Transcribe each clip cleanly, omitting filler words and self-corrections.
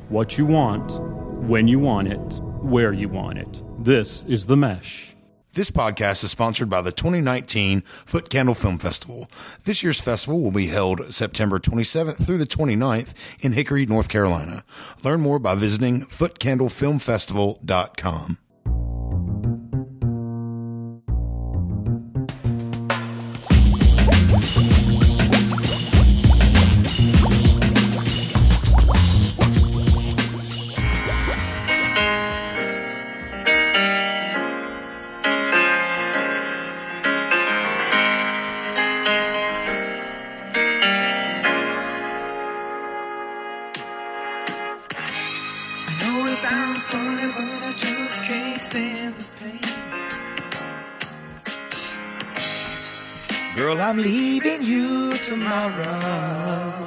what you want, when you want it, where you want it. This is The Mesh. This podcast is sponsored by the 2019 Foot Candle Film Festival. This year's festival will be held September 27th through the 29th in Hickory, North Carolina. Learn more by visiting footcandlefilmfestival.com. Girl, I'm leaving you tomorrow.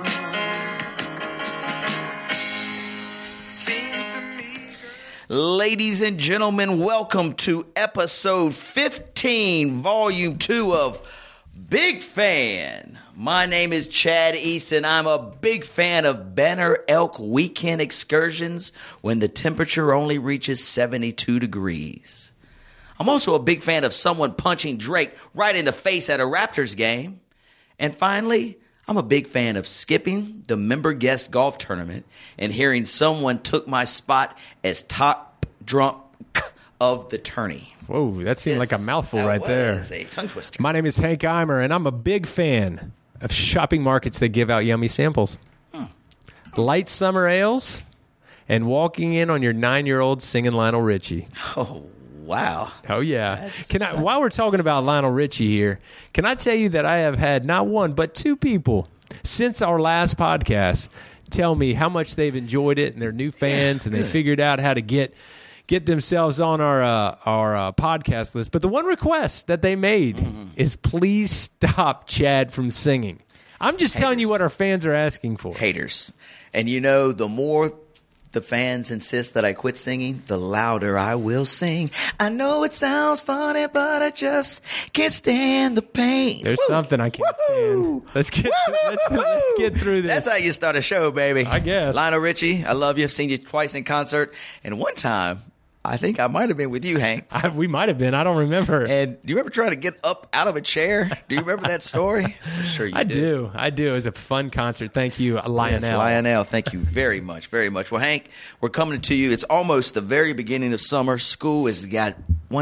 Ladies and gentlemen, welcome to episode 15, volume 2 of Big Fan. My name is Chad East, and I'm a big fan of Banner Elk weekend excursions when the temperature only reaches 72 degrees. I'm also a big fan of someone punching Drake right in the face at a Raptors game. And finally, I'm a big fan of skipping the member guest golf tournament and hearing someone took my spot as top drunk of the tourney. Whoa, that seemed like a mouthful right there. That was a tongue twister. My name is Hank Eimer, and I'm a big fan of shopping markets that give out yummy samples. Light summer ales and walking in on your 9-year-old singing Lionel Richie. Oh, wow. Oh, yeah. While we're talking about Lionel Richie here, can I tell you that I have had not one, but two people since our last podcast tell me how much they've enjoyed it and they're new fans and they figured out how to get themselves on our podcast list. But the one request that they made is please stop Chad from singing. I'm just telling you what our fans are asking for. Haters. And you know, the more the fans insist that I quit singing, the louder I will sing. I know it sounds funny, but I just can't stand the pain. There's something I can't stand. Let's get through this. That's how you start a show, baby. I guess. Lionel Richie, I love you. I've seen you twice in concert. And one time, I think I might have been with you, Hank. We might have been. I don't remember. And do you remember trying to get up out of a chair? Do you remember that story? I'm sure you do. I do. It was a fun concert. Thank you, Lionel. Yes, Lionel, thank you very much, very much. Well, Hank, we're coming to you. It's almost the very beginning of summer. School has got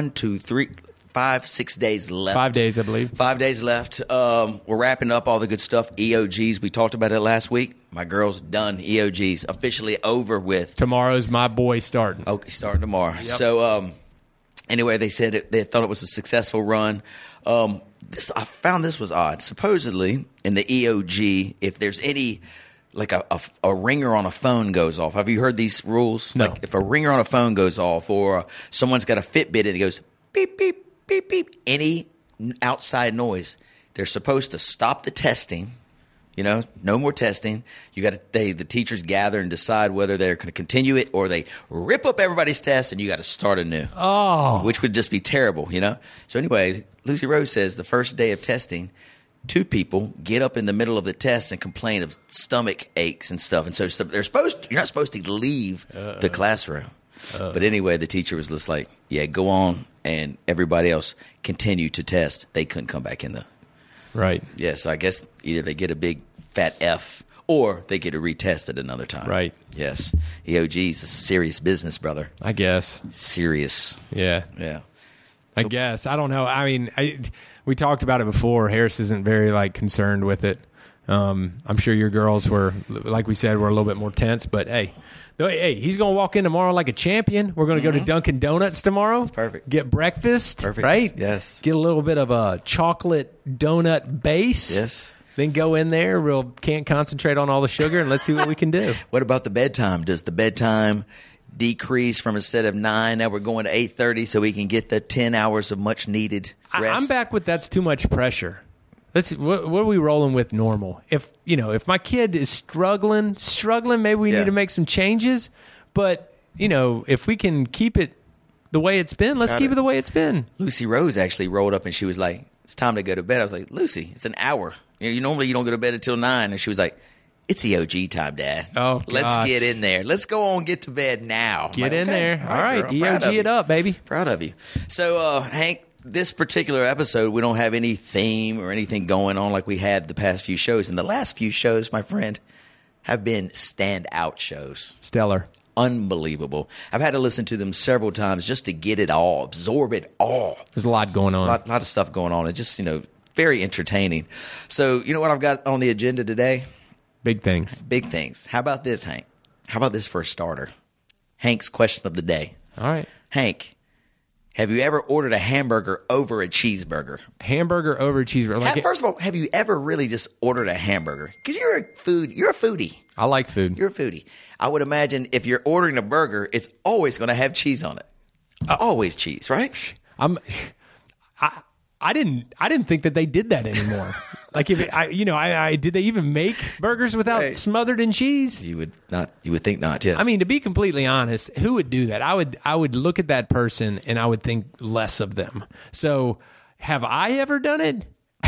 6 days left. 5 days, I believe. 5 days left. We're wrapping up all the good stuff. EOGs, we talked about it last week. My girl's done. EOGs officially over with. Tomorrow's my boy starting. Okay, starting tomorrow. Yep. So, anyway, they said they thought it was a successful run. I found this was odd. Supposedly, in the EOG, if there's any, like a ringer on a phone goes off. Have you heard these rules? No. Like if a ringer on a phone goes off or someone's got a Fitbit and it goes beep, beep, beep, beep, any outside noise, they're supposed to stop the testing. You know, no more testing. The teachers gather and decide whether they're going to continue it or they rip up everybody's test and you got to start anew. Oh. Which would just be terrible, you know? So anyway, Lucy Rose says the first day of testing, 2 people get up in the middle of the test and complain of stomach aches and stuff. And so you're not supposed to leave the classroom. But anyway, the teacher was just like, yeah, go on. And everybody else continued to test. They couldn't come back in the. Right. Yeah, so I guess either they get a big fat F or they get it retested another time. Right. Yes. EOG's a serious business, brother. I guess. Serious. Yeah. Yeah. I guess. I don't know. I mean, we talked about it before. Harris isn't very, concerned with it. I'm sure your girls were, like we said, were a little bit more tense. But, hey, he's going to walk in tomorrow like a champion. We're going to go to Dunkin' Donuts tomorrow. That's perfect. Get breakfast. Perfect. Right? Yes. Get a little bit of a chocolate donut base. Yes. Then go in there. Can't concentrate on all the sugar, and let's see what we can do. What about the bedtime? Does the bedtime decrease from instead of 9, now we're going to 8:30 so we can get the 10 hours of much needed rest? I'm back with that's too much pressure. What are we rolling with normal? If my kid is struggling, maybe we need to make some changes. But if we can keep it the way it's been, let's keep it the way it's been. Lucy Rose actually rolled up and she was like, "It's time to go to bed." I was like, "Lucy, it's an hour. Normally you don't go to bed until 9." And she was like, It's the OG time, Dad. Oh, let's gosh. get in there. Let's go on, get to bed now. Get in there. All right, girl. Proud of EOG you. it up, baby. Proud of you. So, Hank, this particular episode, we don't have any theme or anything going on like we had the past few shows. And the last few shows, my friend, have been standout shows. Stellar. Unbelievable. I've had to listen to them several times just to get it all, absorb it all. There's a lot going on. A lot of stuff going on. It's just, very entertaining. So, you know what I've got on the agenda today? Big things. Big things. How about this, Hank? How about this for a starter? Hank's question of the day. All right. Hank, have you ever ordered a hamburger over a cheeseburger? Hamburger over cheeseburger. First of all, have you ever really just ordered a hamburger? Because you're a foodie. I like food. You're a foodie. I would imagine if you're ordering a burger, it's always going to have cheese on it. Always cheese, right? I didn't think that they did that anymore. Like did they even make burgers without smothered in cheese? You would think not. Yes. I mean, to be completely honest, who would do that? I would look at that person and I would think less of them. So, have I ever done it?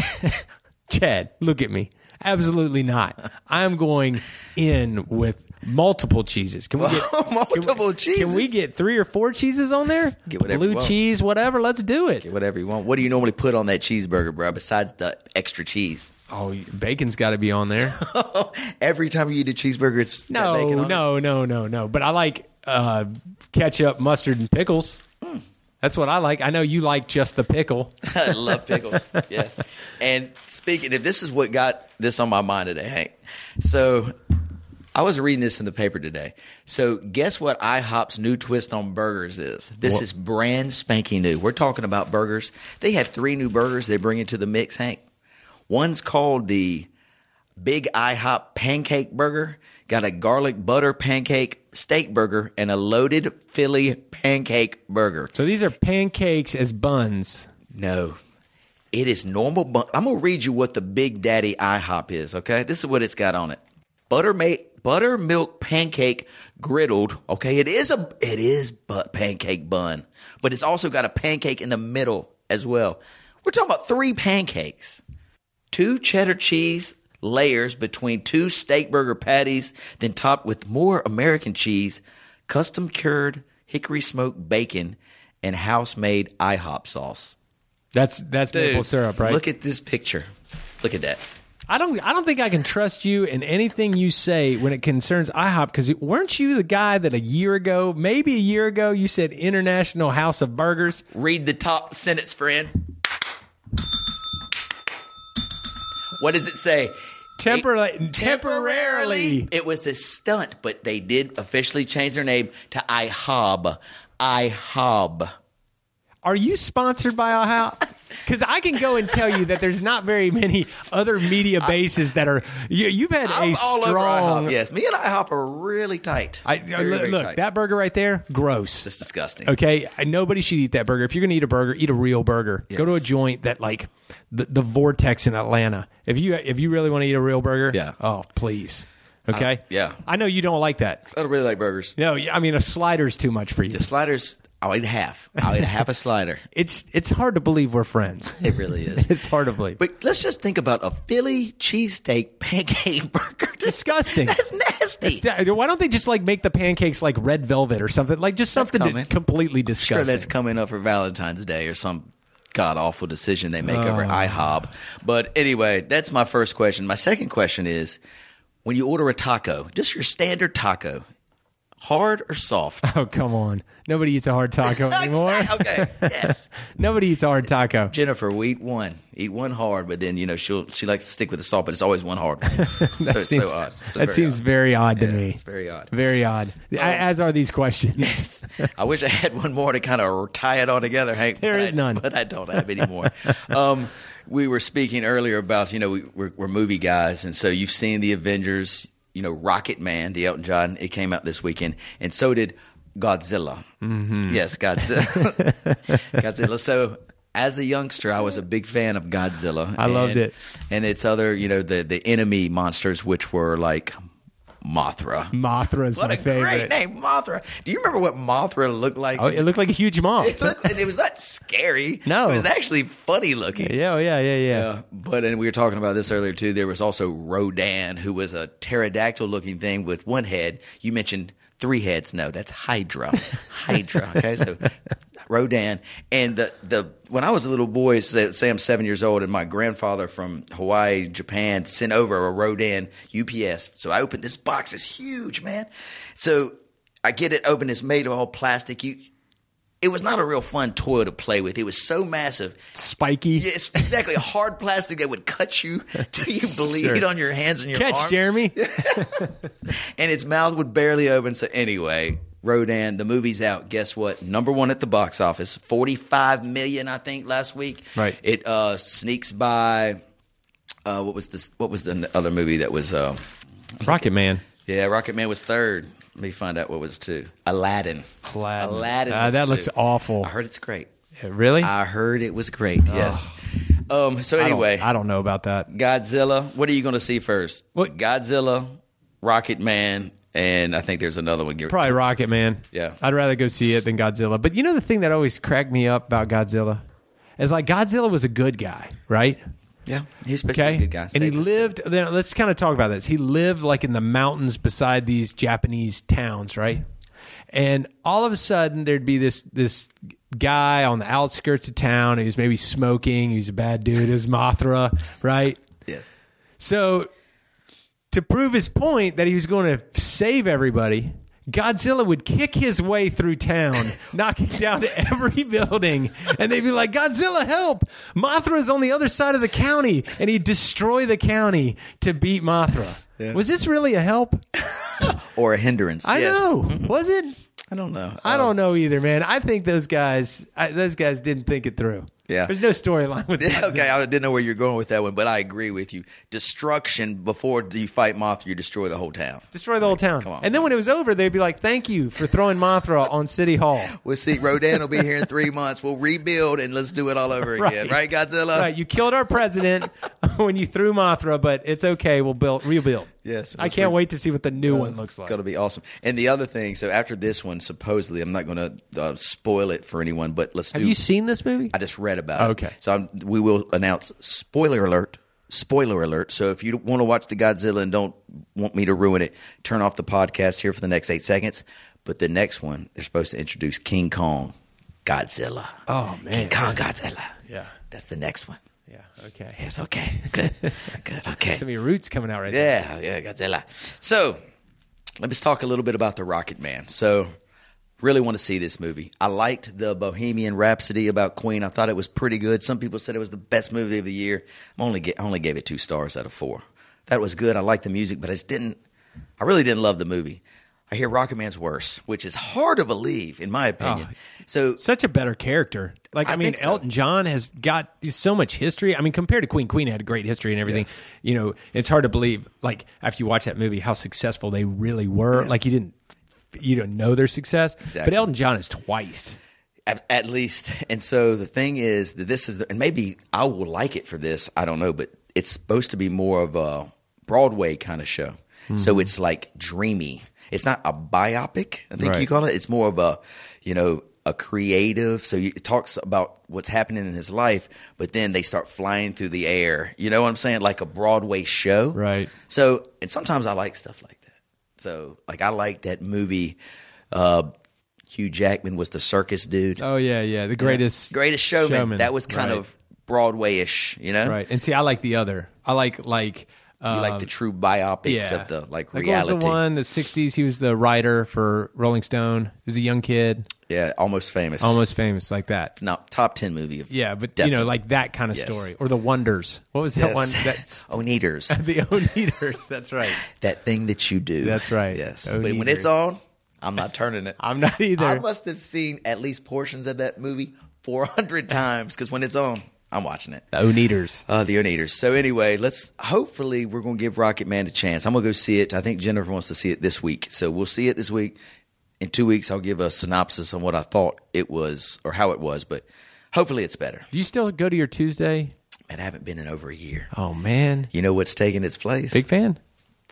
Chad, look at me. Absolutely not. I'm going in with multiple cheeses. Can we get multiple cheeses? Can we get 3 or 4 cheeses on there? Get whatever you Blue want. cheese, whatever. Let's do it. Get whatever you want. What do you normally put on that cheeseburger, bro? Besides the extra cheese? Oh, bacon's got to be on there. Every time you eat a cheeseburger, it's got bacon on it? No. But I like ketchup, mustard, and pickles. That's what I like. I know you like just the pickle. I love pickles. Yes. And speaking of, this is what got this on my mind today, Hank. So I was reading this in the paper today. So guess what IHOP's new twist on burgers is? This is brand spanking new. We're talking about burgers. They have 3 new burgers they bring into the mix, Hank. One's called the Big IHOP Pancake Burger. Got a garlic butter pancake steak burger and a loaded Philly pancake burger. So these are pancakes as buns. No, it is normal bun. I'm going to read you what the Big Daddy IHOP is, okay? This is what it's got on it. Buttermilk pancake griddled. Okay, it is pancake bun, but it's also got a pancake in the middle as well. We're talking about 3 pancakes, 2 cheddar cheese layers between 2 steak burger patties, then topped with more American cheese, custom cured hickory smoked bacon, and house-made IHOP sauce. That's maple syrup, right? Look at this picture. Look at that. I don't think I can trust you in anything you say when it concerns IHOP, because weren't you the guy that maybe a year ago, you said International House of Burgers? Read the top sentence, friend. What does it say? Temporarily. It was a stunt, but they did officially change their name to IHOB. IHOB. Are you sponsored by IHOP? Because I can go and tell you that there's not very many other media bases that are. You've had I'm a all over strong. IHOP, yes, me and IHOP are really tight. Very Look, tight. that burger right there, gross. It's disgusting. Okay, nobody should eat that burger. If you're going to eat a burger, eat a real burger. Yes. Go to a joint that like the Vortex in Atlanta. If you really want to eat a real burger, Yeah. Oh, please. Okay. Yeah. I know you don't like that. I don't really like burgers. No, I mean a slider's too much for you. The sliders, I'll eat half. I'll eat half a slider. It's hard to believe we're friends. It really is. It's hard to believe. But let's just think about a Philly cheesesteak pancake burger. Disgusting. That's nasty. Why don't they just like make the pancakes like red velvet or something? Like just something coming. completely disgusting. Sure, that's coming up for Valentine's Day or some god-awful decision they make over IHOB. But anyway, that's my first question. My second question is, when you order a taco, just your standard taco, hard or soft? Oh, come on. Nobody eats a hard taco anymore. Okay, yes. Nobody eats a hard taco. Jennifer, we eat one. Eat one hard, but then, she likes to stick with the salt, but it's always one hard. That seems so odd. So that seems odd. very odd to me. It's very odd. Very odd. As are these questions. I wish I had one more to kind of tie it all together, Hank. There is none. But I don't have any more. We were speaking earlier about, we're movie guys, and so you've seen the Avengers, Rocket Man, the Elton John. It came out this weekend, and so did Godzilla. Mm-hmm. Yes, Godzilla. Godzilla. So as a youngster, I was a big fan of Godzilla. I loved it. And its other, the enemy monsters, which were like Mothra. Mothra's What my a favorite. great name, Mothra. Do you remember what Mothra looked like? Oh, it looked like a huge moth. It was not scary. No. It was actually funny looking. Yeah. But and we were talking about this earlier too. There was also Rodan, who was a pterodactyl looking thing with one head. You mentioned 3 heads. No, that's Hydra. Okay, so Rodan. And the when I was a little boy, say I'm 7 years old, and my grandfather from Hawaii, Japan, sent over a Rodan UPS. So I opened this box. It's huge, man. So I get it open. It's made of all plastic. It was not a real fun toy to play with. It was so massive. Spiky. Yes, exactly. A hard plastic that would cut you till you bleed on your hands and your arms. Catch, Jeremy. And its mouth would barely open. So anyway, Rodan, the movie's out. Guess what? Number 1 at the box office. 45 million, I think, last week. Right. It sneaks by. What was the other movie that was? Rocket Man. Yeah, Rocket Man was 3rd. Let me find out what was 2. Aladdin. Aladdin. Was that 2. looks awful. I heard it's great. Really? I heard it was great. Yes. So anyway, I don't know about that. Godzilla. What are you going to see first? What? Godzilla, Rocket Man, and I think there's another one. Probably Rocket Man. Yeah. I'd rather go see it than Godzilla. But you know the thing that always cracked me up about Godzilla is like Godzilla was a good guy, right? Yeah, he's supposed to be a good guy. And he lived, let's kind of talk about this. He lived like in the mountains beside these Japanese towns, right? And all of a sudden there'd be this guy on the outskirts of town. He was maybe smoking. He was a bad dude. It was Mothra, right? Yes. So to prove his point that he was going to save everybody, Godzilla would kick his way through town, knocking down every building, and they'd be like, Godzilla, help! Mothra's on the other side of the county, and he'd destroy the county to beat Mothra. Yeah. Was this really a help? Or a hindrance? I know. Was it? I don't know. I don't know either, man. I think those guys didn't think it through. Yeah. There's no storyline with that. Okay, I didn't know where you're going with that one, but I agree with you. Destruction before you fight Mothra, you destroy the whole town. Destroy the whole town. Come on. And then when it was over, they'd be like, thank you for throwing Mothra on City Hall. We'll see. Rodan will be here in 3 months. We'll rebuild and let's do it all over again. Right, Godzilla? Right. You killed our president when you threw Mothra, but it's okay. We'll rebuild. Yes. I can't wait to see what the new one looks like. It's going to be awesome. And the other thing, so after this one, supposedly, I'm not going to spoil it for anyone, but Have you seen this movie? I just read about it. Okay. So we will announce spoiler alert. Spoiler alert. So if you want to watch the Godzilla and don't want me to ruin it, turn off the podcast here for the next 8 seconds. But the next one, they're supposed to introduce King Kong Godzilla. Oh, man. King Kong Godzilla. Yeah. That's the next one. Yeah. Okay. Yes, okay. Good. Good. Okay. Some of your roots coming out right there. Yeah, Godzilla. So let's talk a little bit about the Rocket Man. So really want to see this movie. I liked the Bohemian Rhapsody about Queen. I thought it was pretty good. Some people said it was the best movie of the year. I only gave it 2 stars out of 4. That was good. I liked the music, but I really didn't love the movie. I hear Rocket Man's worse, which is hard to believe, in my opinion. So such a better character. Like, I mean, Elton John has got so much history. I mean, compared to Queen, Queen had a great history and everything. Yes. You know, it's hard to believe, like, after you watch that movie, how successful they really were. Yeah. Like, you don't know their success. Exactly. But Elton John is twice. At least. And so the thing is that this is, and maybe I will like it for this, I don't know, but it's supposed to be more of a Broadway kind of show. Mm-hmm. So it's like dreamy. It's not a biopic, I think you call it. It's more of a creative. So it talks about what's happening in his life, but then they start flying through the air. You know what I'm saying? Like a Broadway show. Right. So, and sometimes I like stuff like that. So, like, I like that movie. Hugh Jackman was the circus dude. Oh, yeah. The greatest showman. That was kind of Broadway-ish, you know? Right. And see, I like the other. I like you like the true biopics of the reality. What was the one, the 60s? He was the writer for Rolling Stone. He was a young kid. Yeah, Almost Famous. Almost Famous, like that. No, top 10 movie. But definitely. Like that kind of story. Or The Wonders. What was that one? That's Oneaters. The Oneaters, that's right. That thing that you do. That's right. Yes. But when it's on, I'm not turning it. I'm not either. I must have seen at least portions of that movie 400 times because when it's on, I'm watching it. The Oneaters. The Oneaters. So anyway, hopefully we're going to give Rocket Man a chance. I'm going to go see it. I think Jennifer wants to see it this week. So we'll see it this week. In 2 weeks, I'll give a synopsis on what I thought it was or how it was, but hopefully it's better. Do you still go to your Tuesday? Man, I haven't been in over a year. Oh, man. You know what's taking its place? Big fan.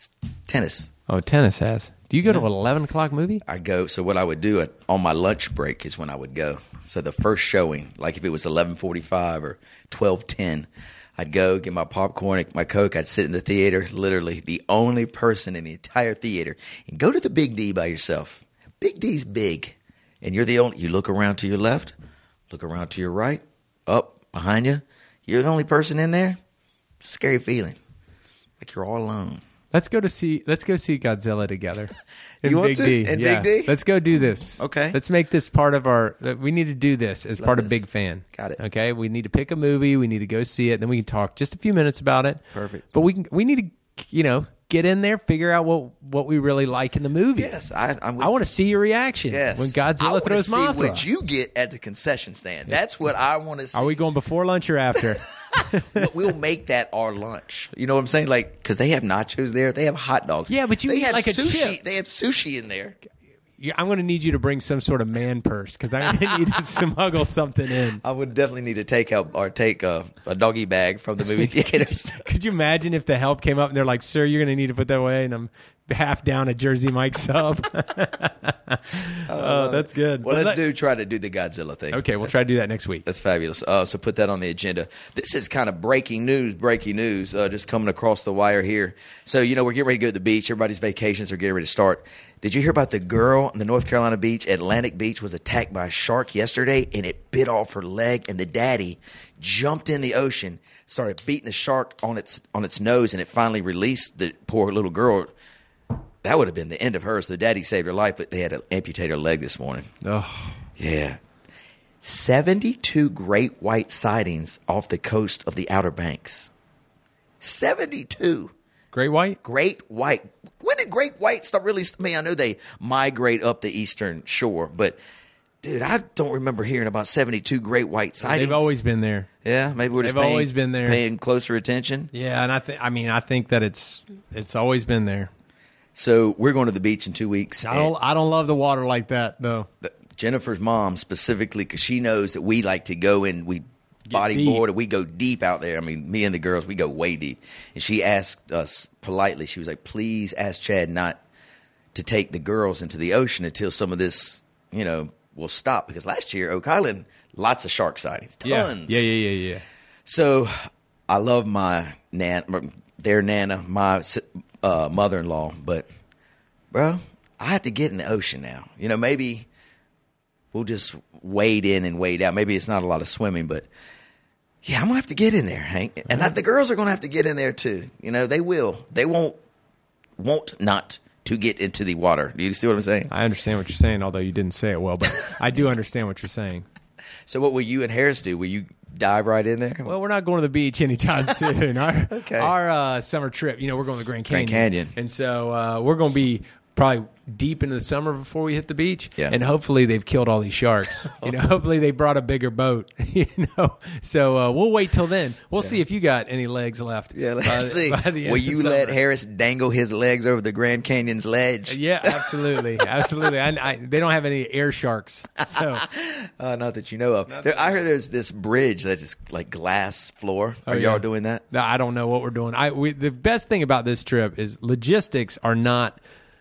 Tennis. Oh, tennis has. Do you go to an 11 o'clock movie? I'd go. So what I would do on my lunch break is when I would go. So the first showing, like if it was 11:45 or 12:10, I'd go get my popcorn, my Coke. I'd sit in the theater, literally the only person in the entire theater, and go to the Big D by yourself. Big D's big, and you're the only. You look around to your left, look around to your right, up behind you. You're the only person in there. It's a scary feeling, like you're all alone. Let's go see Godzilla together. You want Big to? D. In Yeah. Big D? Let's go do this. Okay. Let's make this part of our. We need to do this as part of this. Big Fan. Got it. Okay. We need to pick a movie. We need to go see it. Then we can talk just a few minutes about it. Perfect. But we need to get in there, figure out what we really like in the movie. Yes, I want to see your reaction. Yes. When Godzilla throws I want Mothra. to see what you get at the concession stand. That's what I want to see. Are we going before lunch or after? We'll make that our lunch. You know what I'm saying? Like, because they have nachos there, they have hot dogs. Yeah, but they eat have like a sushi. chip. They have sushi in there. I'm going to need you to bring some sort of man purse because I'm going to need to smuggle something in. I would definitely need to take a doggy bag from the movie theaters. Could you imagine if the help came up and they're like, "Sir, you're going to need to put that away," and I'm half down a Jersey Mike sub. Oh, that's good. Well, let's try to do the Godzilla thing. Okay, we'll try to do that next week. That's fabulous. So put that on the agenda. This is kind of breaking news, just coming across the wire here. So, we're getting ready to go to the beach. Everybody's vacations are getting ready to start. Did you hear about the girl on the North Carolina beach, Atlantic Beach, was attacked by a shark yesterday, and it bit off her leg, and the daddy jumped in the ocean, started beating the shark on its nose, and it finally released the poor little girl. That would have been the end of her. So the daddy saved her life, but they had to amputate her leg this morning. Oh, yeah. 72 great white sightings off the coast of the Outer Banks. 72. great white? Great white. When did great white start really? I know they migrate up the eastern shore, but dude, I don't remember hearing about 72 great white sightings. They've always been there. Yeah, maybe we're just always been there, paying closer attention. Yeah, and I think that it's always been there. So we're going to the beach in 2 weeks. I don't love the water like that though. Jennifer's mom specifically, because she knows that we like to go and we bodyboard and we go deep out there. I mean, me and the girls, we go way deep. And she asked us politely, she was like, please ask Chad not to take the girls into the ocean until some of this, will stop. Because last year, Oak Island, lots of shark sightings, tons. Yeah. So I love their Nana, my mother-in-law, but bro, I have to get in the ocean now. Maybe we'll just wade in and wade out. Maybe it's not a lot of swimming, but yeah, I'm gonna have to get in there, Hank. And the girls are gonna have to get in there too. They will. They won't not to get into the water. Do you see what I'm saying? I understand what you're saying, although you didn't say it well, but I do understand what you're saying. So what will you and Harris do? Will you dive right in there? Well, we're not going to the beach anytime soon. Our summer trip, we're going to the Grand Canyon. And so we're going to be probably deep into the summer before we hit the beach. Yeah. And hopefully they've killed all these sharks. Hopefully they brought a bigger boat. So we'll wait till then. We'll see if you got any legs left. Yeah, let's see. Will you summer. let Harris dangle his legs over the Grand Canyon's ledge? Yeah, absolutely. They don't have any air sharks. So not that you know of. I heard there's this bridge that is like glass floor. Are y'all doing that? No, I don't know what we're doing. The best thing about this trip is logistics are not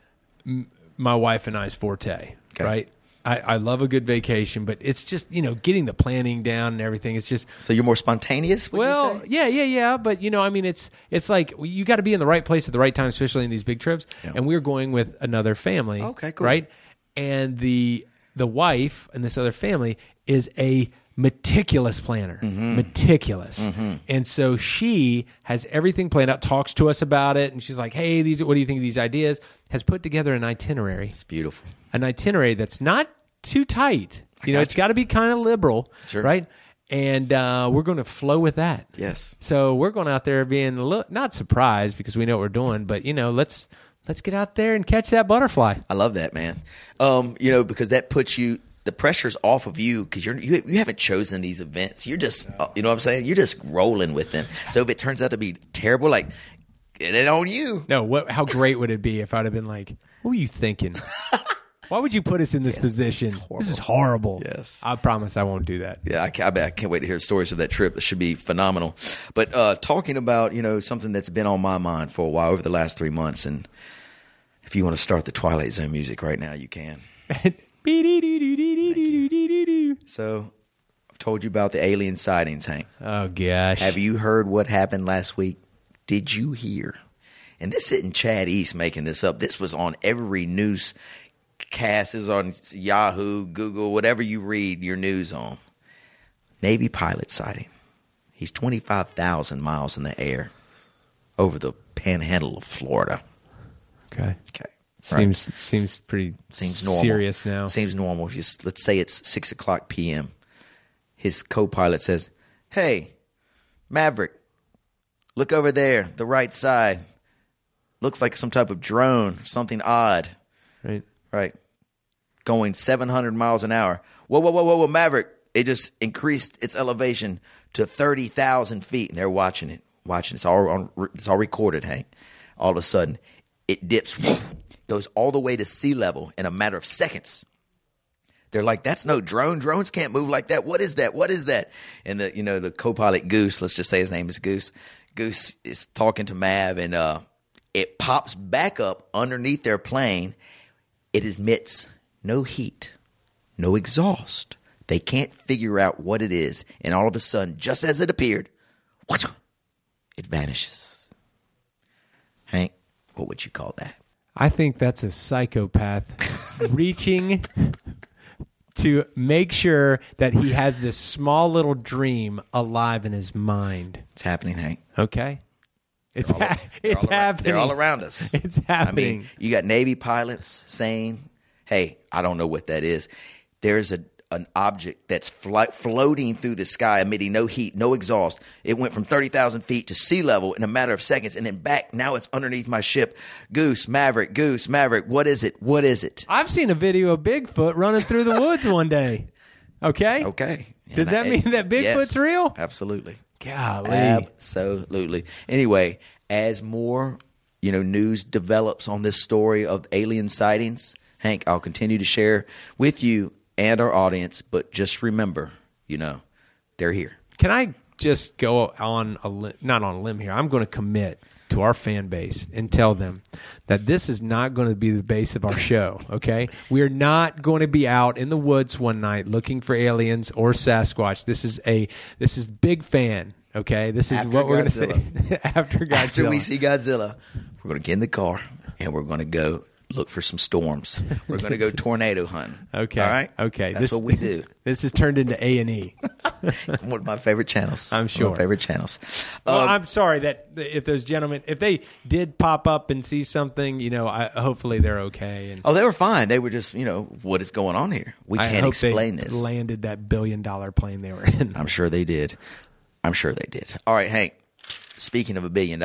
my wife and I's forte, right? I love a good vacation, but it's just, getting the planning down and everything. It's just. So you're more spontaneous, would you say? Yeah. But, it's like you got to be in the right place at the right time, especially in these big trips. Yeah. And we're going with another family. Okay, cool. Right? And the wife and this other family is a meticulous planner. Mm-hmm. Meticulous. Mm-hmm. And so she has everything planned out, talks to us about it, and she's like, hey, what do you think of these ideas? Has put together an itinerary. It's beautiful. An itinerary that's not too tight. It's got to be kind of liberal, sure. Right? And we're going to flow with that. Yes. So we're going out there being not surprised because we know what we're doing, but, let's get out there and catch that butterfly. I love that, man. Because that puts the pressure's off of you because you haven't chosen these events. You're just, you know what I'm saying? You're just rolling with them. So if it turns out to be terrible, like, get it on you. No, how great would it be if I'd have been like, what were you thinking? Why would you put us in this position? This is horrible. Yes. I promise I won't do that. Yeah, I can't wait to hear the stories of that trip. It should be phenomenal. But talking about, something that's been on my mind for a while over the last 3 months, and if you want to start the Twilight Zone music right now, you can. So, I've told you about the alien sightings, Hank. Oh, gosh. Have you heard what happened last week? Did you hear? And this isn't Chad East making this up. This was on every newscast. It was on Yahoo, Google, whatever you read your news on. Navy pilot sighting. He's 25,000 miles in the air over the panhandle of Florida. Okay. Right. Seems pretty normal. serious now. Seems normal. Let's say it's 6 o'clock p.m. His co-pilot says, "Hey, Maverick, look over there, the right side. Looks like some type of drone, something odd." Right. Going 700 miles an hour. Whoa, Maverick. It just increased its elevation to 30,000 feet, and they're watching it. It's all recorded, Hank. All of a sudden, it dips, goes all the way to sea level in a matter of seconds. They're like, "That's no drone. Drones can't move like that. What is that?" And the co-pilot Goose, let's just say his name is Goose. Goose is talking to Mav, and it pops back up underneath their plane. It emits no heat, no exhaust. They can't figure out what it is. And all of a sudden, just as it appeared, it vanishes. Hank, what would you call that? I think that's a psychopath reaching to make sure that he has this small little dream alive in his mind. It's happening, Hank. Okay? It's happening. They're all around us. It's happening. I mean, you got Navy pilots saying, "Hey, I don't know what that is." There's an object that's floating through the sky, emitting no heat, no exhaust. It went from 30,000 feet to sea level in a matter of seconds, and then back. Now it's underneath my ship. Goose, Maverick. What is it? I've seen a video of Bigfoot running through the woods one day. Okay? Okay. Does that mean that Bigfoot's real? Absolutely. Golly. Absolutely. Anyway, as more, news develops on this story of alien sightings, Hank, I'll continue to share with you and our audience, but just remember, they're here. Can I just go on not on a limb here? I'm going to commit to our fan base and tell them that this is not going to be the base of our show, okay? We are not going to be out in the woods one night looking for aliens or Sasquatch. This is Big Fan, okay? This is what we're going to say after Godzilla. After we see Godzilla, we're going to get in the car and we're going to go look for some storms. We're going to go tornado hunting. Okay. All right? Okay. That's what we do. This has turned into A&E. One of my favorite channels. I'm sure. One of my favorite channels. Well, I'm sorry that if those gentlemen, if they did pop up and see something, hopefully they're okay. And they were fine. They were just, what is going on here? We can't explain this. Landed that $1 billion plane they were in. I'm sure they did. All right, Hank, speaking of $1 billion,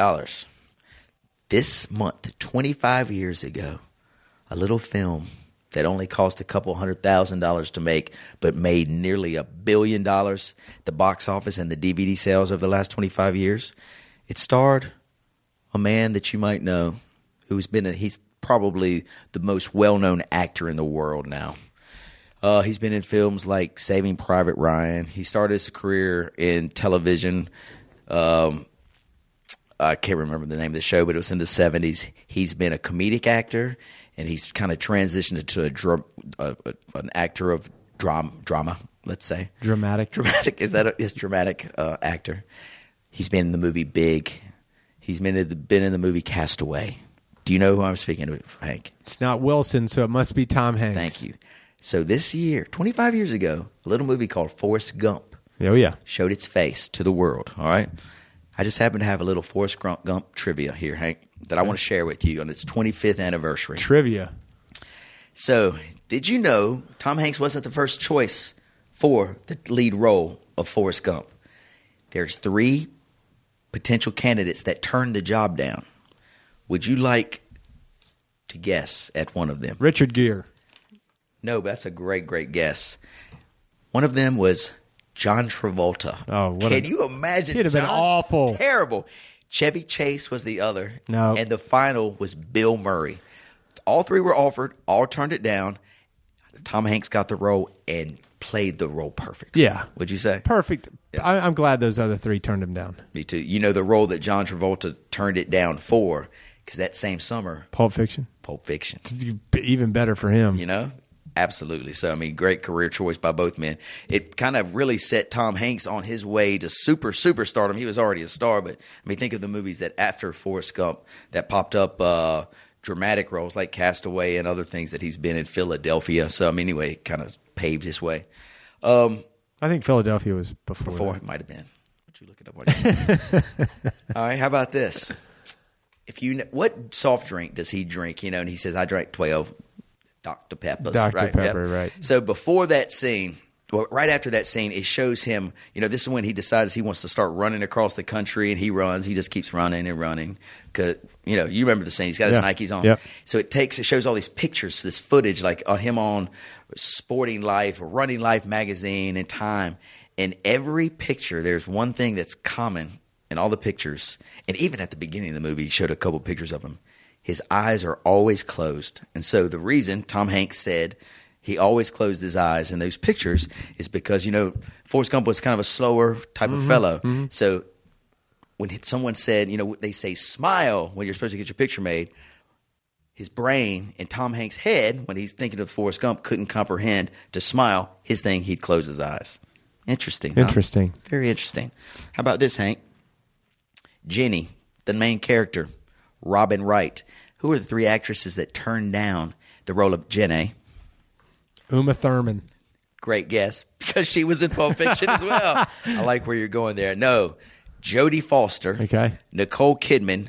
this month, 25 years ago, a little film that only cost a couple $100,000 to make, but made nearly $1 billion, the box office and the DVD sales over the last 25 years. It starred a man that you might know he's probably the most well-known actor in the world now. He's been in films like Saving Private Ryan. He started his career in television. I can't remember the name of the show, but it was in the 70s. He's been a comedic actor, and he's kind of transitioned into an actor of drama, let's say. Dramatic. Is that his dramatic actor? He's been in the movie Big. He's been in the movie Castaway. Do you know who I'm speaking of, Hank? It's not Wilson, so it must be Tom Hanks. Thank you. So this year, 25 years ago, a little movie called Forrest Gump showed its face to the world, all right? I just happen to have a little Forrest Gump trivia here, Hank, that I want to share with you on its 25th anniversary. Trivia. So, did you know Tom Hanks wasn't the first choice for the lead role of Forrest Gump? There's 3 potential candidates that turned the job down. Would you like to guess at one of them? Richard Gere. No, but that's a great, great guess. One of them was John Travolta. Oh, Can you imagine? He'd have been awful. Terrible. Chevy Chase was the other. No. And the final was Bill Murray. All 3 were offered, all turned it down, Tom Hanks got the role and played the role perfectly. Yeah. Would you say? Perfect. Yeah. I'm glad those other three turned him down. Me too. You know the role that John Travolta turned it down for, because that same summer. Pulp Fiction. It's even better for him. You know? Absolutely. So, I mean, great career choice by both men. It kind of really set Tom Hanks on his way to superstardom. He was already a star, but I mean, think of the movies that after Forrest Gump that popped up, dramatic roles like Castaway and other things that he's been in, Philadelphia. So, I mean, anyway, it kind of paved his way. I think Philadelphia was before. It might have been. Would you look it up? All right. How about this? What soft drink does he drink? You know, and he says, I drank 12 Dr. Peppers. Dr. Pepper, right. So before that scene, well, right after that scene, it shows him, you know, this is when he decides he wants to start running across the country, and he runs. He just keeps running and running. Because, you know, you remember the scene. He's got his Nikes on. Yep. So it shows all these pictures, this footage, like on him on Sporting Life or Running Life magazine and Time. In every picture, there's one thing that's common in all the pictures. And even at the beginning of the movie, he showed a couple pictures of him. His eyes are always closed. And so the reason Tom Hanks said he always closed his eyes in those pictures is because, you know, Forrest Gump was kind of a slower type of fellow. Mm-hmm. So when someone said, you know, they say smile when you're supposed to get your picture made, his brain in Tom Hanks' head, when he's thinking of Forrest Gump, couldn't comprehend to smile. His thing, he'd close his eyes. Interesting. Interesting. Huh? Very interesting. How about this, Hank? Jenny, the main character. Robin Wright. Who are the three actresses that turned down the role of Jenny? Uma Thurman. Great guess, because she was in Pulp Fiction as well. I like where you're going there. No, Jodie Foster. Okay. Nicole Kidman.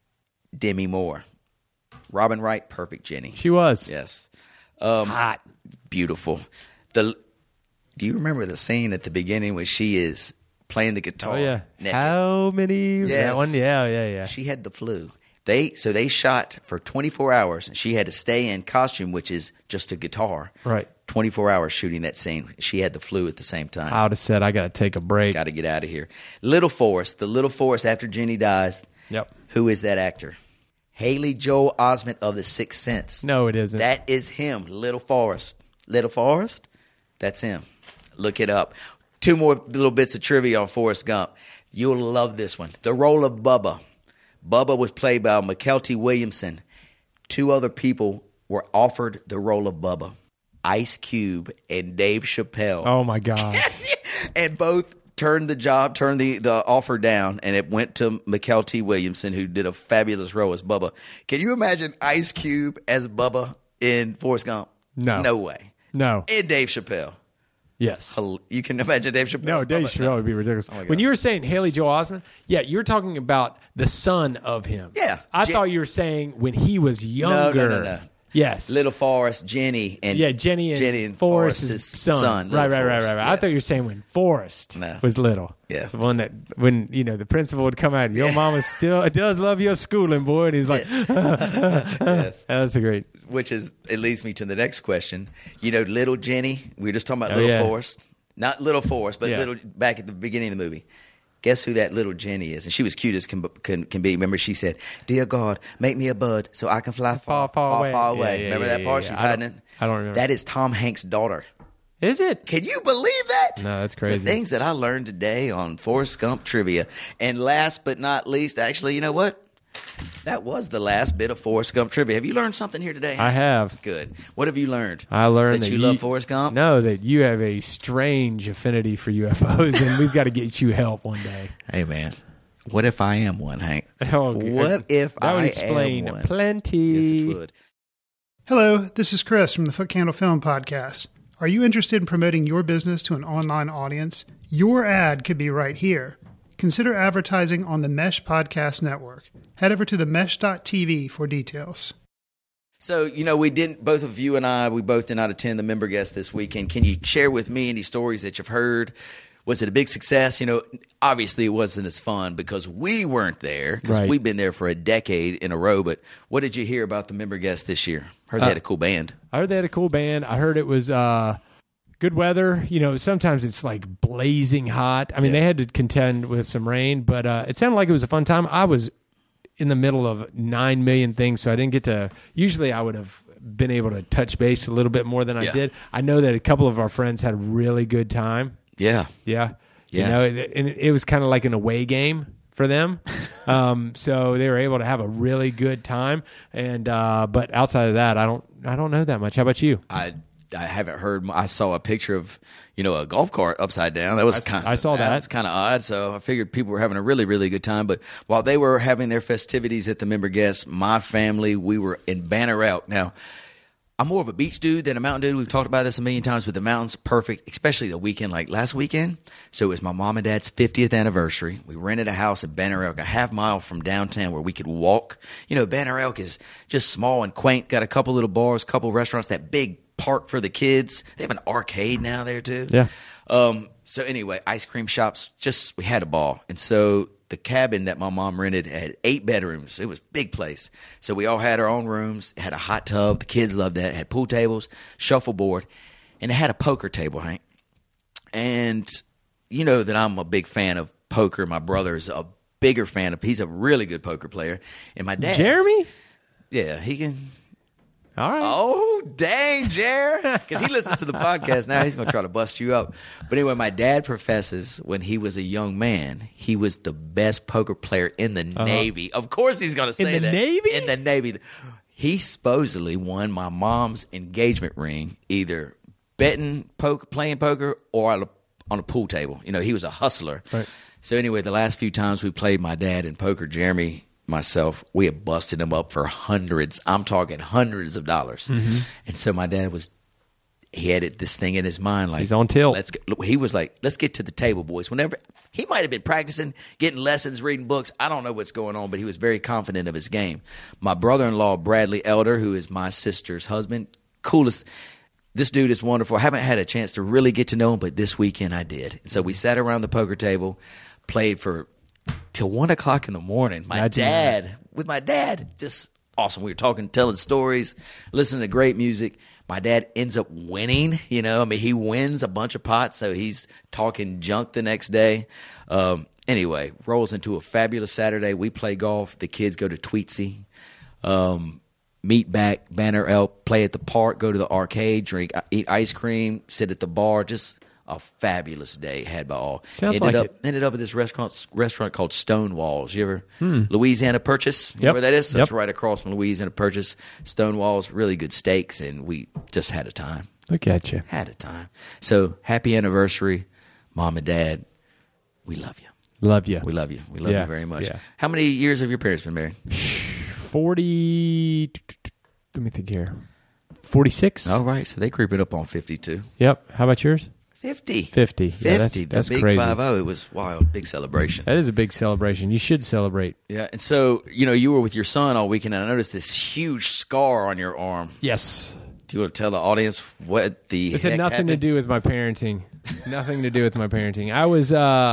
Demi Moore. Robin Wright, perfect Jenny. She was. Yes. Hot. Beautiful. Do you remember the scene at the beginning where she is playing the guitar? Oh, yeah. Naked? How many? Yes. That one? Yeah. She had the flu. They shot for 24 hours, and she had to stay in costume, which is just a guitar. Right. 24 hours shooting that scene. She had the flu at the same time. I would have said, I got to take a break. Got to get out of here. Little Forrest, the Little Forrest after Jenny dies. Yep. Who is that actor? Haley Joel Osment of The Sixth Sense. No, it isn't. That is him, Little Forrest. Little Forrest? That's him. Look it up. Two more little bits of trivia on Forrest Gump. You'll love this one. The role of Bubba. Bubba was played by McKelty Williamson. Two other people were offered the role of Bubba. Ice Cube and Dave Chappelle. Oh, my God. And both turned the offer down, and it went to McKelty Williamson, who did a fabulous role as Bubba. Can you imagine Ice Cube as Bubba in Forrest Gump? No. No way. No. And Dave Chappelle. Yes. You can imagine Dave Chappelle. No, Dave Chappelle would be ridiculous. Oh, when you were saying Haley Joel Osment, yeah, you're talking about the son of him. Yeah. I thought you were saying when he was younger. No. Yes. Little Forrest, Jenny, and Jenny and Forrest's son. Right. Yes. I thought you were saying when Forrest was little. Yeah. The one that when the principal would come out, your mama still does love your schooling, boy, and he's like, yes. That's a great. Which it leads me to the next question. You know, little Jenny. We were just talking about Little Forrest, not Little Forrest, but little back at the beginning of the movie. Guess who that little Jenny is? And she was cute as can be. Remember, she said, "Dear God, make me a bird so I can fly far away." Remember that part? She's hiding it. I don't remember. That is Tom Hanks' daughter. Is it? Can you believe that? No, that's crazy. The things that I learned today on Forrest Gump trivia. And last but not least, actually, you know what? That was the last bit of Forrest Gump trivia. Have you learned something here today? I have. Good. What have you learned? I learned that you love Forrest Gump? No, that you have a strange affinity for UFOs, and we've got to get you help one day. Hey, man. What if I am one, Hank? Oh, what if that would I explain am one? Plenty. Yes, it would. Hello, this is Chris from the Foot Candle Film Podcast. Are you interested in promoting your business to an online audience? Your ad could be right here. Consider advertising on the Mesh Podcast Network. Head over to themesh.tv for details. So, both of you and I, we both did not attend the member guest this weekend. Can you share with me any stories that you've heard? Was it a big success? Obviously it wasn't as fun because we weren't there, because we've been there for a decade in a row. But what did you hear about the member guest this year? Heard they had a cool band. I heard they had a cool band. I heard it was good weather. Sometimes it's like blazing hot. I mean, they had to contend with some rain, but it sounded like it was a fun time. I was in the middle of 9 million things, so I didn't get to. Usually I would have been able to touch base a little bit more than I Yeah. did. I know that a couple of our friends had a really good time. Yeah. Yeah. Yeah. You know, and it was kind of like an away game for them. So they were able to have a really good time. And but outside of that, I don't know that much. How about you? I haven't heard. I saw a picture of a golf cart upside down. That was I saw that. That's kind of odd. So I figured people were having a really, really good time. But while they were having their festivities at the member guest, my family, we were in Banner Elk. Now, I'm more of a beach dude than a mountain dude. We've talked about this a million times, but the mountains, perfect, especially the weekend like last weekend. So it was my mom and dad's 50th anniversary. We rented a house in Banner Elk, a half mile from downtown where we could walk. Banner Elk is just small and quaint, got a couple little bars, couple restaurants, that big park for the kids. They have an arcade now there too. Yeah. So anyway, ice cream shops, we had a ball. And so the cabin that my mom rented had 8 bedrooms. It was a big place. So we all had our own rooms. It had a hot tub. The kids loved that. It had pool tables, shuffleboard, and it had a poker table, Hank. And you know that I'm a big fan of poker. My brother's a bigger fan of, he's a really good poker player. And my dad. Jeremy? Yeah, he can. All right. Oh, dang, Jer. Because he listens to the podcast now. He's going to try to bust you up. But anyway, my dad professes when he was a young man, he was the best poker player in the Navy. Of course he's going to say In the that. Navy? In the Navy. He supposedly won my mom's engagement ring either betting poker, playing poker, or on a pool table. He was a hustler. Right. So anyway, the last few times we played my dad in poker, Jeremy, myself, we had busted him up for hundreds. I'm talking hundreds of dollars. Mm-hmm. And so my dad he had this thing in his mind, like, he's on tilt. He was like, let's get to the table, boys. Whenever he might have been practicing, getting lessons, reading books. I don't know what's going on, but he was very confident of his game. My brother-in-law, Bradley Elder, who is my sister's husband, coolest. This dude is wonderful. I haven't had a chance to really get to know him, but this weekend I did. So we sat around the poker table, played till 1 o'clock in the morning. With my dad, just awesome. We were talking, telling stories, listening to great music. My dad ends up winning. He wins a bunch of pots, so he's talking junk the next day. Anyway, rolls into a fabulous Saturday. We play golf. The kids go to Tweetsy, meet back, Banner Elk, play at the park, go to the arcade, eat ice cream, sit at the bar. Just a fabulous day had by all. Ended up at this restaurant called Stonewalls. You ever Louisiana Purchase? You know where that is? So it's right across from Louisiana Purchase. Stonewalls, really good steaks, and we just had a time. Look at you. Had a time. So happy anniversary, Mom and Dad. We love you. Love you. We love you. We love you very much. Yeah. How many years have your parents been married? 40. Let me think here. 46. All right. So they creeping up on 52. Yep. How about yours? 50. 50. Yeah, 50. that's the big crazy. 50. It was wild. Big celebration. That is a big celebration. You should celebrate. Yeah. And so, you were with your son all weekend, and I noticed this huge scar on your arm. Yes. Do you want to tell the audience what the This heck had nothing happened? to do with my parenting. Nothing to do with my parenting. I was,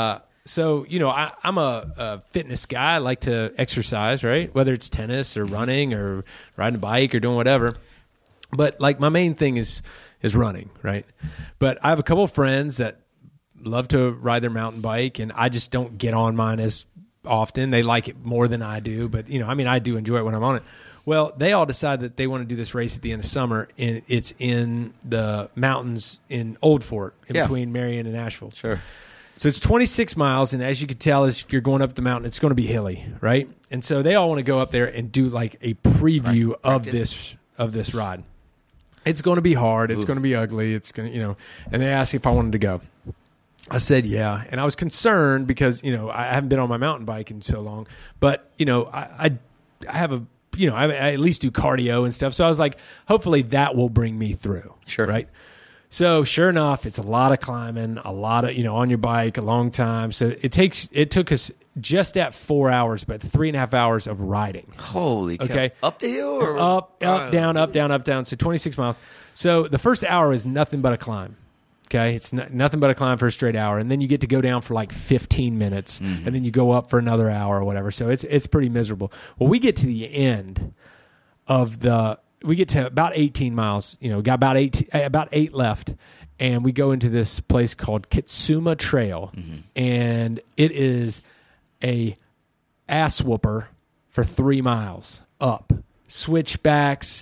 I'm a fitness guy. I like to exercise, right? Whether it's tennis or running or riding a bike or doing whatever. But like my main thing is running, right? But I have a couple of friends that love to ride their mountain bike, and I just don't get on mine as often. They like it more than I do, but I do enjoy it when I'm on it. Well, they all decide that they want to do this race at the end of summer, and it's in the mountains in Old Fort, between Marion and Asheville. Sure. So it's 26 miles, and as you can tell, if you're going up the mountain, it's going to be hilly, right? And so they all want to go up there and do like a preview of this ride. It's going to be hard. It's going to be ugly. It's going to, and they asked if I wanted to go. I said, yeah. And I was concerned because, I haven't been on my mountain bike in so long, but, I have I at least do cardio and stuff. So I was like, hopefully that will bring me through. Sure. Right. So sure enough, it's a lot of climbing, a lot of, on your bike, a long time. So it took us just at 4 hours, but 3.5 hours of riding. Holy cow. Okay. Up the hill or up, down, up, down, up, down. So 26 miles. So the first hour is nothing but a climb. Okay. It's nothing but a climb for a straight hour. And then you get to go down for like 15 minutes and then you go up for another hour or whatever. So it's pretty miserable. Well, we get to the end of we get to about 18 miles, got about 8 left. And we go into this place called Kitsuma Trail. Mm-hmm. And it is a ass whooper for 3 miles up. Switchbacks,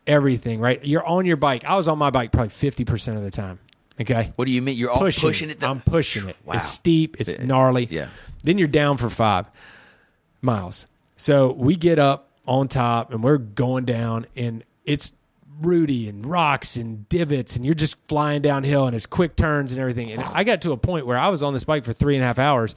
everything, right? You're on your bike. I was on my bike probably 50% of the time. Okay. What do you mean? You're all pushing it? I'm pushing it. Wow. It's steep. It's gnarly. Yeah. Then you're down for 5 miles. So we get up on top and we're going down, and it's rooty and rocks and divots, and you're just flying downhill, and it's quick turns and everything. And I got to a point where I was on this bike for 3.5 hours.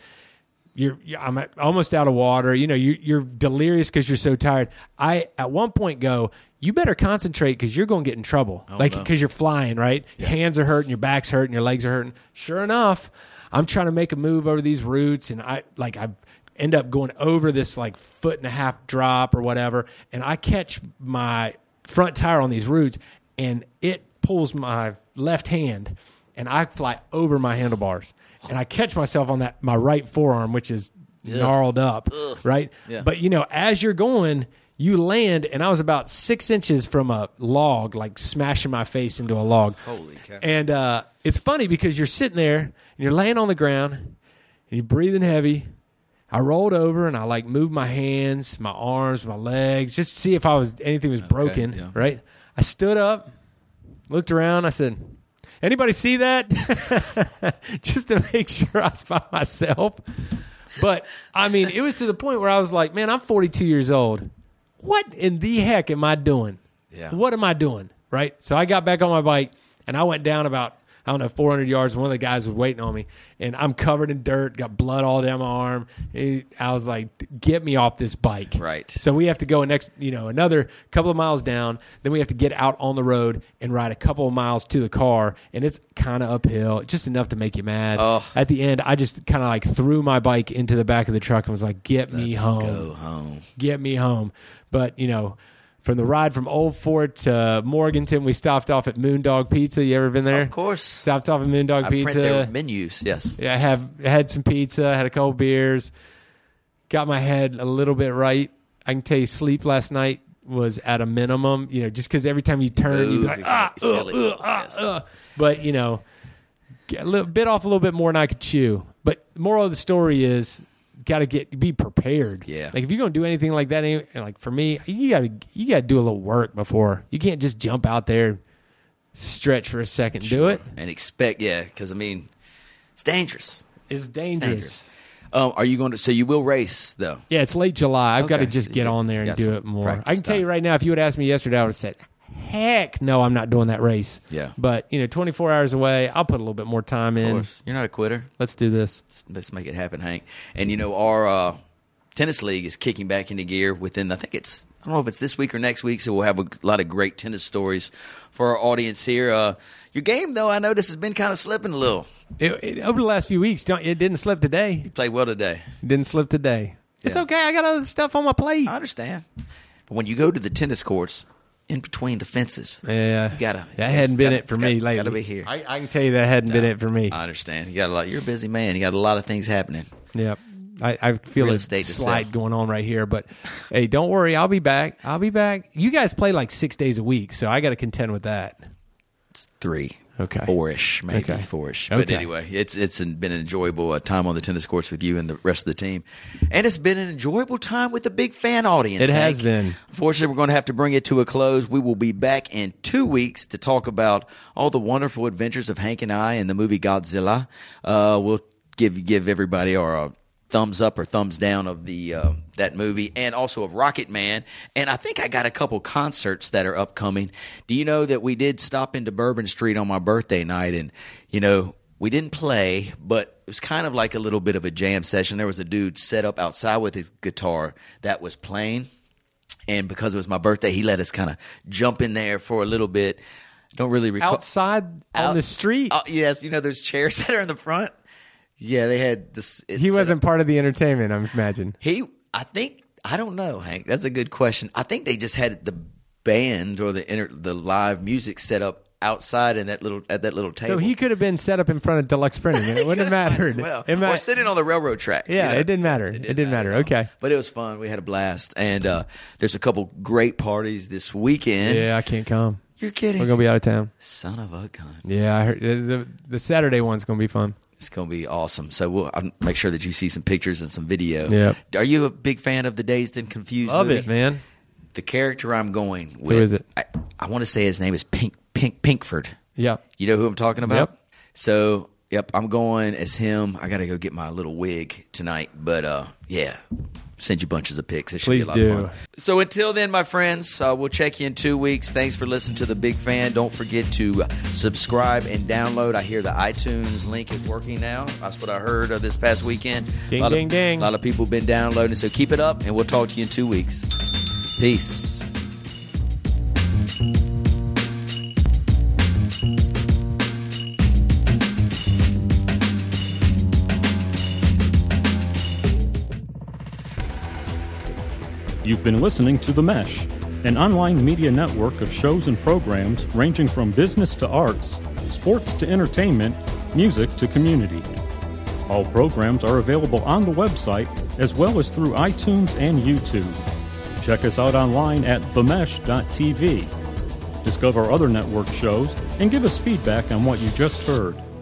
I'm almost out of water. You know, you're delirious because you're so tired. I at one point go, you better concentrate because you're going to get in trouble. Because you're flying, right? Your hands are hurting, your back's hurting, your legs are hurting. Sure enough, I'm trying to make a move over these roots, and I end up going over this 1.5 foot drop or whatever, and I catch my front tire on these roots, and it pulls my left hand, and I fly over my handlebars, and I catch myself on my right forearm, which is gnarled up, right? Yeah. But as you're going, you land, and I was about 6 inches from a log, smashing my face into a log. Holy cow! And it's funny because you're sitting there and you're laying on the ground and you're breathing heavy. I rolled over and I moved my hands, my arms, my legs, just to see if anything was broken, right? I stood up, looked around. I said, anybody see that? Just to make sure I was by myself. But, I mean, it was to the point where I was like, man, I'm 42 years old. What in the heck am I doing? Yeah. What am I doing, right? So I got back on my bike, and I went down about 400 yards. One of the guys was waiting on me, and I'm covered in dirt, got blood all down my arm. I was like, get me off this bike. Right. So we have to go another couple of miles down. Then we have to get out on the road and ride a couple of miles to the car, and it's kind of uphill, just enough to make you mad. Oh. At the end, I just kind of threw my bike into the back of the truck and was like, get me home. Go home. Get me home. But, from the ride from Old Fort to Morganton, we stopped off at Moondog Pizza. You ever been there? Of course. Stopped off at Moondog Pizza. I print their menus, yes. Yeah, I had some pizza, had a couple beers, got my head a little bit right. I can tell you sleep last night was at a minimum, just because every time you turn, you'd be like, But, get a little bit off a little bit more than I could chew. But moral of the story is, got to be prepared. Yeah. If you're going to do anything like that, for me, you got to do a little work before. You can't just jump out there, stretch for a second, do it, and expect. Yeah, because it's dangerous. It's dangerous. Are you going to? So you will race though? Yeah, it's late July. I've got to just get on there and do it more. I can tell you right now, if you would ask me yesterday, I would have said, heck no, I'm not doing that race. Yeah. But 24 hours away, I'll put a little bit more time in. Of course. You're not a quitter. Let's do this. Let's make it happen, Hank. And our tennis league is kicking back into gear within, I don't know if it's this week or next week, so we'll have a lot of great tennis stories for our audience here. Your game, though, I noticed has been kind of slipping a little. Over the last few weeks, it didn't slip today. You played well today. It didn't slip today. Yeah. It's okay. I got other stuff on my plate. I understand. But when you go to the tennis courts, in between the fences. Yeah. You gotta. That hadn't been it for me lately. It's got to be here. I can tell you that hadn't been it for me. I understand. You got a lot. You're a busy man. You got a lot of things happening. Yep. I feel a slide going on right here, but hey, don't worry. I'll be back. You guys play 6 days a week, so I got to contend with that. It's 3. Okay. 4-ish, maybe. Okay. 4-ish. Okay. But anyway, it's been an enjoyable time on the tennis courts with you and the rest of the team. And it's been an enjoyable time with the big fan audience. It has been. Unfortunately, we're going to have to bring it to a close. We will be back in 2 weeks to talk about all the wonderful adventures of Hank and I in the movie Godzilla. We'll give everybody our thumbs up or thumbs down of the that movie, and also of Rocket Man. And I think I got a couple concerts that are upcoming. Do you know that we did stop into Bourbon Street on my birthday night, and we didn't play, but it was kind of like a little bit of a jam session. There was a dude set up outside with his guitar that was playing, and because it was my birthday, he let us kind of jump in there for a little bit. Don't really recall. Outside on the street? Yes, those chairs that are in the front? Yeah, they had this. He wasn't part of the entertainment, I imagine. I don't know, Hank. That's a good question. I think they just had the band or the live music set up outside in at that little table. So he could have been set up in front of Deluxe Printing. It wouldn't have mattered. Or sitting on the railroad track. Yeah, it didn't matter. It didn't matter. Okay. But it was fun. We had a blast. And there's a couple great parties this weekend. Yeah, I can't come. You're kidding. We're going to be out of town. Son of a gun. Yeah, I heard the Saturday one's going to be fun. It's going to be awesome. So I'll make sure that you see some pictures and some video. Yeah. Are you a big fan of the Dazed and Confused Love movie? it, man. The character I'm going with. Who is it? I want to say his name is Pinkford. Yep. You know who I'm talking about? Yep. So, I'm going as him. I got to go get my little wig tonight. But, yeah, send you bunches of pics. It should Please be a lot of do. fun. So, until then, my friends, we'll check you in 2 weeks. Thanks for listening to The Big Fan. Don't forget to subscribe and download. I hear the iTunes link is working now. That's what I heard this past weekend. Ding, ding, ding. A lot of people have been downloading. So, keep it up, and we'll talk to you in 2 weeks. Peace. You've been listening to The Mesh, an online media network of shows and programs ranging from business to arts, sports to entertainment, music to community. All programs are available on the website as well as through iTunes and YouTube. Check us out online at themesh.tv. Discover other network shows and give us feedback on what you just heard.